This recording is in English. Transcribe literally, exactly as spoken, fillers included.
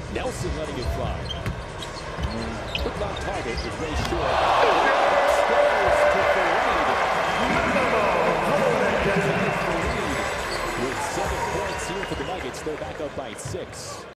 Nelson letting it fly. Looked on target with Ray Short. Scores to Faried. With seven points here for the Nuggets, they're back up by six.